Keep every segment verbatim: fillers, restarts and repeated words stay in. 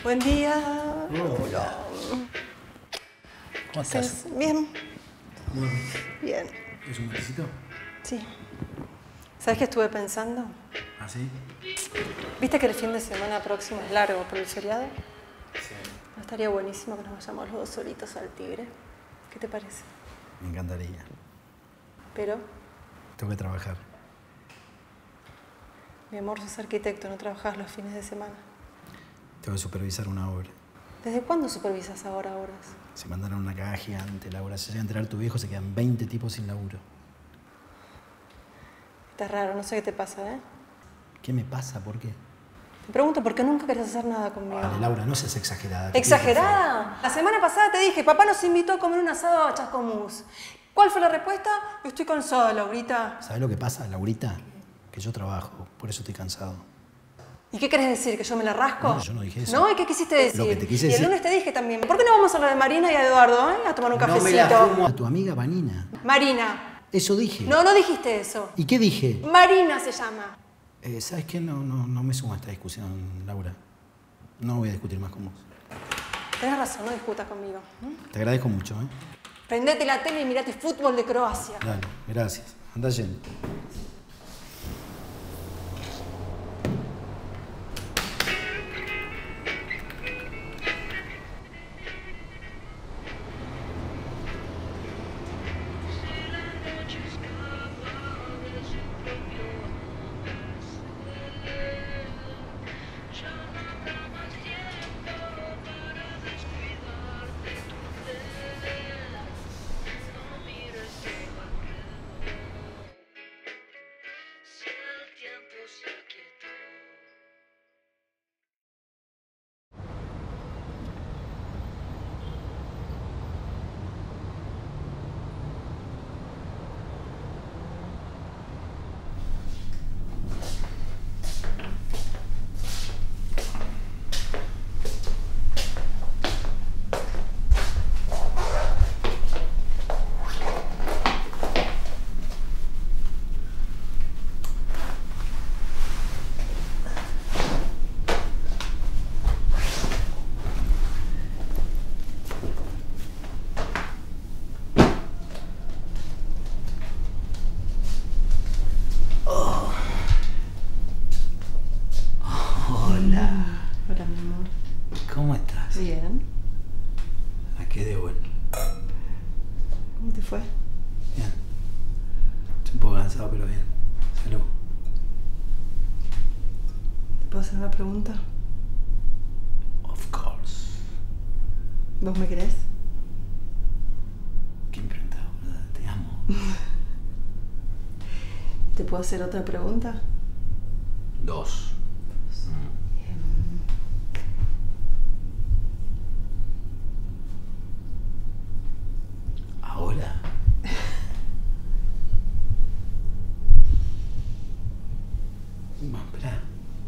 Buen día. Hola. ¿Cómo estás? Bien. Muy bien. Bien. ¿Es un matecito? Sí. ¿Sabes qué estuve pensando? ¿Ah, sí? ¿Viste que el fin de semana próximo es largo por el feriado? Sí. ¿No estaría buenísimo que nos vayamos los dos solitos al Tigre? ¿Qué te parece? Me encantaría. Pero, Tengo que trabajar. mi amor, sos arquitecto, no trabajás los fines de semana. Tengo que supervisar una obra. ¿Desde cuándo supervisas ahora horas? Se mandaron una caga gigante, Laura. Si se llega a enterar tu viejo, se quedan veinte tipos sin laburo. Está raro, no sé qué te pasa, ¿eh? ¿Qué me pasa? ¿Por qué? Te pregunto por qué nunca querés hacer nada conmigo. Dale, Laura, no seas exagerada. Te pido, por ¿Exagerada? La semana pasada te dije, papá nos invitó a comer un asado a Chascomús. ¿Cuál fue la respuesta? Estoy cansada, Laurita. favor. ¿Sabes lo que pasa, Laurita? Que yo trabajo, por eso estoy cansado. ¿Y qué querés decir? ¿Que yo me la rasco? No, yo no dije eso. ¿No? ¿Y qué quisiste decir? Lo que te quise y el decir- lunes te dije también. ¿Por qué no vamos a lo de Marina y a Eduardo, eh? A tomar un cafecito. No me la fumo a tu amiga Vanina. Marina. Eso dije. No, no dijiste eso. ¿Y qué dije? Marina se llama. Eh, ¿Sabes qué? No, no, no me sumo a esta discusión, Laura. No voy a discutir más con vos. Tenés razón, no discutas conmigo. Te agradezco mucho, ¿eh? Prendete la tele y mirate fútbol de Croacia. Dale, gracias. Anda yendo. Hola. Hola, mi amor. ¿Cómo estás? Bien. ¿A qué debo? ¿Cómo te fue? Bien. Estoy un poco cansado, pero bien. Salud. ¿Te puedo hacer una pregunta? Of course. ¿Vos me querés? ¿Qué me preguntaba, boluda? Te amo. ¿Te puedo hacer otra pregunta? Dos. ¿Ahora? No, espera.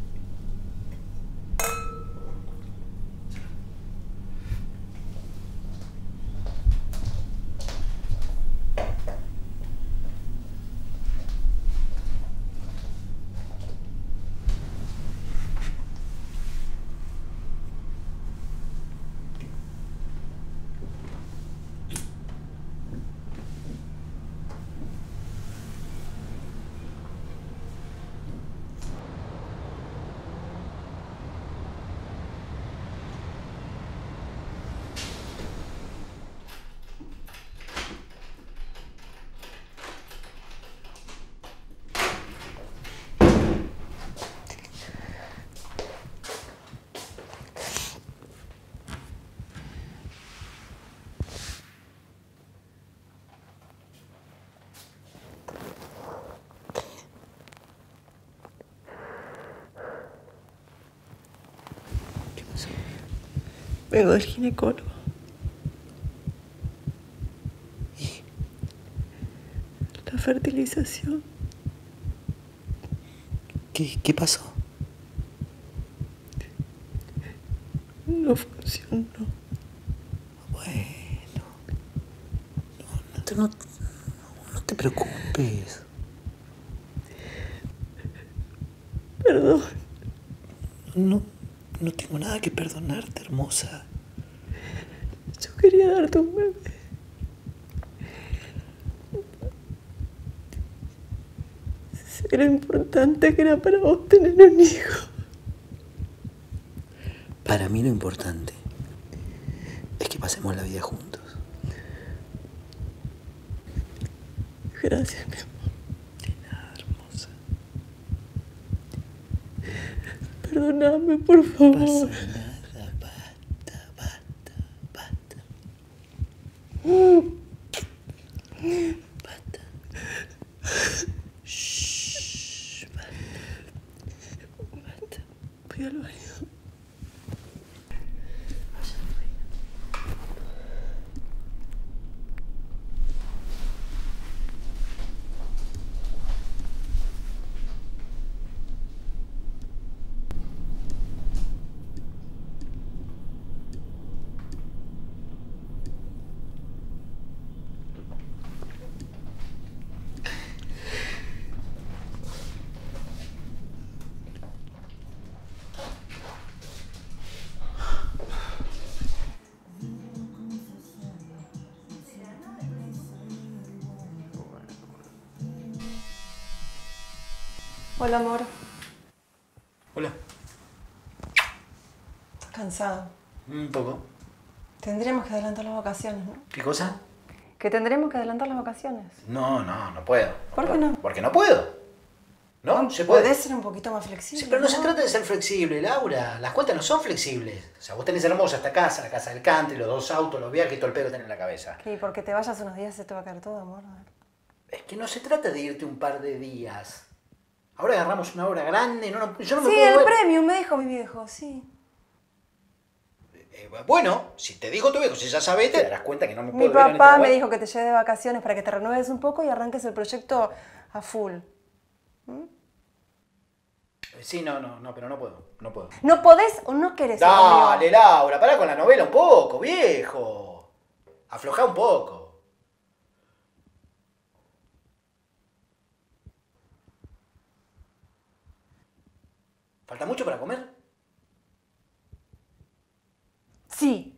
Vengo del ginecólogo. La fertilización. ¿Qué, qué pasó? No funcionó. Bueno. No, no, te, no, no te preocupes. Perdón. No, No tengo nada que perdonarte, hermosa. Yo quería darte un bebé. Era importante que era para vos tener un hijo. Para mí lo importante es que pasemos la vida juntos. Gracias, mi amor. De nada, hermosa. Perdóname, por favor. No pasa nada, basta, basta, basta. Basta. Shh, basta. Basta. Voy al baño. Hola, amor. Hola. ¿Estás cansado? Un poco. Tendremos que adelantar las vacaciones, ¿no? ¿Qué cosa? Que tendremos que adelantar las vacaciones. No, no, no puedo. ¿Por qué no? Porque no puedo. ¿No? Se puede. Podés ser un poquito más flexible. Sí, pero no se trata de ser flexible, Laura. Las cuentas no son flexibles. O sea, vos tenés hermosa esta casa, la casa del country, los dos autos, los viajes y todo el pedo tenés en la cabeza. ¿Qué? Porque te vayas unos días se te va a caer todo, amor. Es que no se trata de irte un par de días. Ahora agarramos una obra grande, no, no, yo no me Sí, puedo el ver. premium, me dijo mi viejo, sí. Eh, bueno, si te dijo tu viejo, si ya sabés, te darás cuenta que no me puedo Mi ver en papá esta me web. dijo que te lleve de vacaciones para que te renueves un poco y arranques el proyecto a full. Sí, no, no, no, pero no puedo, no puedo. ¿No podés o no querés? ir Dale, conmigo? Laura, pará con la novela un poco, viejo. Aflojá un poco. ¿Falta mucho para comer? Sí.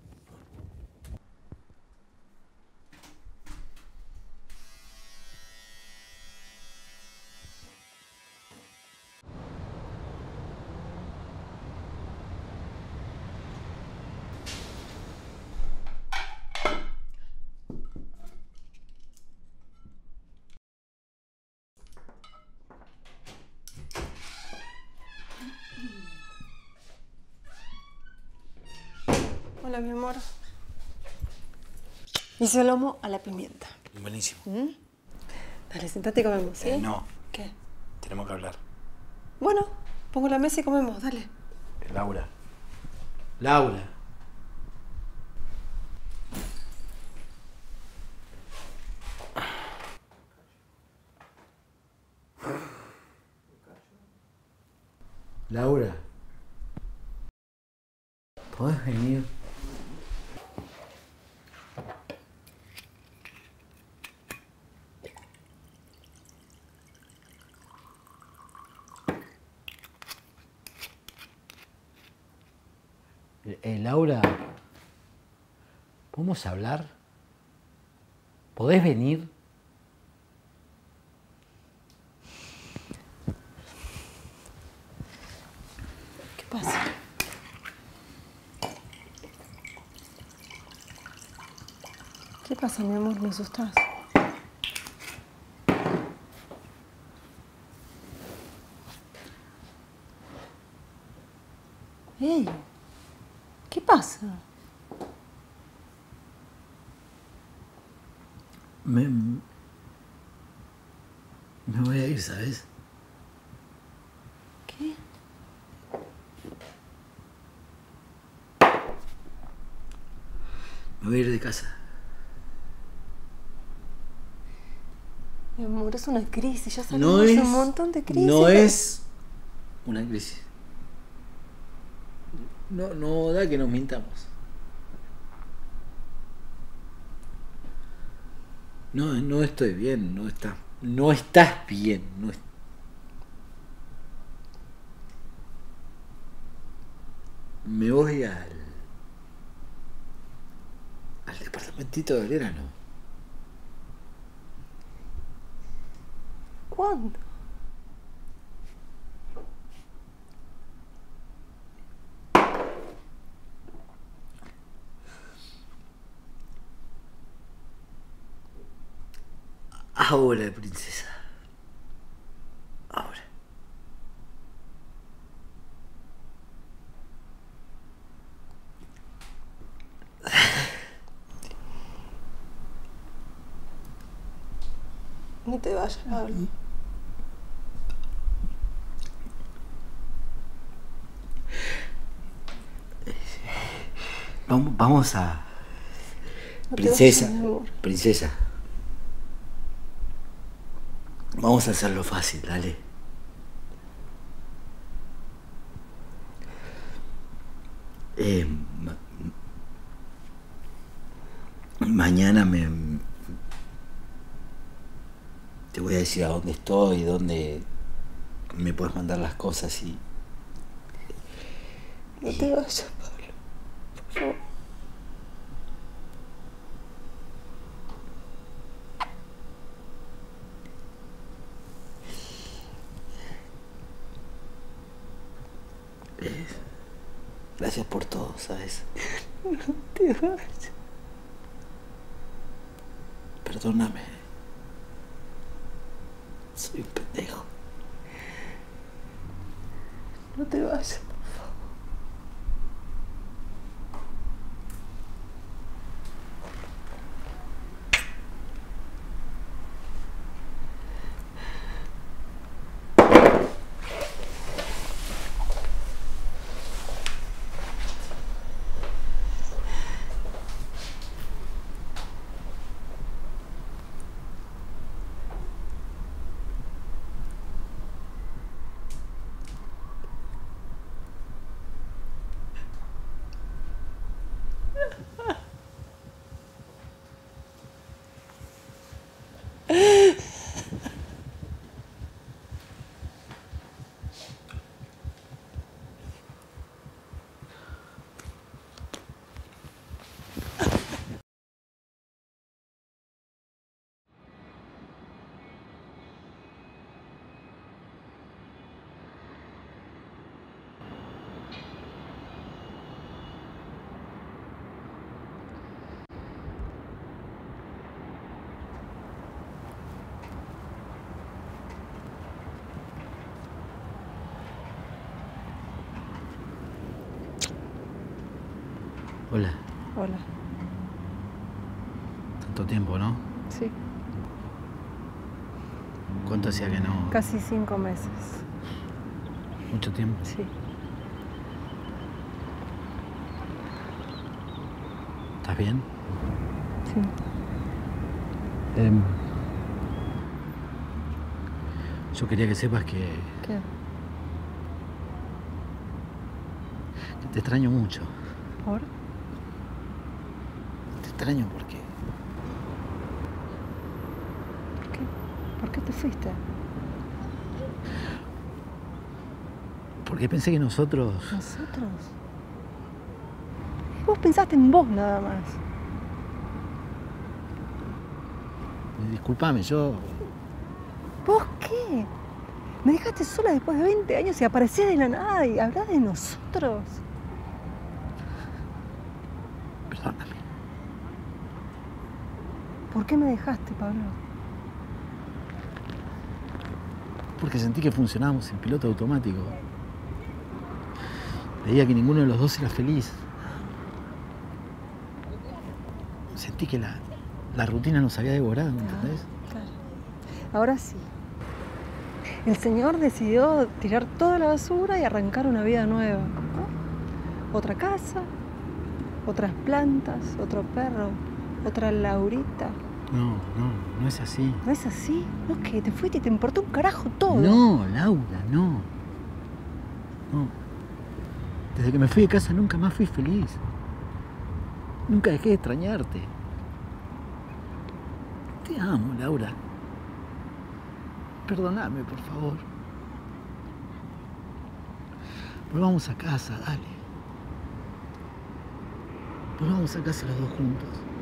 Hola, mi amor. Hice lomo a la pimienta. Buenísimo. ¿Mm? Dale, sentate y comemos, ¿sí? Eh, no, ¿Qué? tenemos que hablar. Bueno, pongo la mesa y comemos, dale. Laura. Laura. Laura. ¿Podés venir? Eh, Laura, ¿podemos hablar? ¿Podés venir? ¿Qué pasa? ¿Qué pasa, mi amor? ¿Me asustás? ¡Ey! ¿Qué pasa? Me, me voy a ir, ¿sabes? ¿Qué? Me voy a ir de casa. Mi amor, es una crisis. Ya No salimos es, de un montón de crisis. no es una crisis. No, no da que nos mintamos. No, no estoy bien, no está, no estás bien, no es- Me voy al... al departamentito del verano. ¿Cuándo? Ahora, princesa. Ahora. No te vayas, Pablo. Vamos, vamos a... No te Princesa, vayas, mi amor. princesa. Vamos a hacerlo fácil, dale. Eh, ma- mañana me... Te voy a decir a dónde estoy, dónde me puedes mandar las cosas y... No te vayas, Pablo. Por favor. eh, gracias por todo, ¿sabes? No te vayas. Perdóname. Soy un pendejo. No te vayas. Hola. Hola. Tanto tiempo, ¿no? Sí. ¿Cuánto hacía que no? Casi cinco meses. Mucho tiempo. Sí. ¿Estás bien? Sí. Em, yo quería que sepas que, ¿Qué? que te extraño mucho. ¿Por? Te extraño porque... ¿Por qué? ¿Por qué te fuiste? Porque pensé que nosotros... ¿Nosotros? Vos pensaste en vos nada más. Disculpame, yo... ¿Vos qué? Me dejaste sola después de veinte años y aparecés de la nada y hablás de nosotros. Perdóname. ¿Por qué me dejaste, Pablo? Porque sentí que funcionábamos en piloto automático. Veía que ninguno de los dos era feliz. Sentí que la, la rutina nos había devorado, ¿entendés? Claro. Ahora sí. El Señor decidió tirar toda la basura y arrancar una vida nueva, ¿no? Otra casa, otras plantas, otro perro, otra Laurita. No, no, no es así. ¿No es así? ¿No es que te fuiste y te importó un carajo todo? No, Laura, no. No. Desde que me fui de casa nunca más fui feliz. Nunca dejé de extrañarte. Te amo, Laura. Perdóname, por favor. Volvamos a casa, dale. Nos vamos a casa los dos juntos.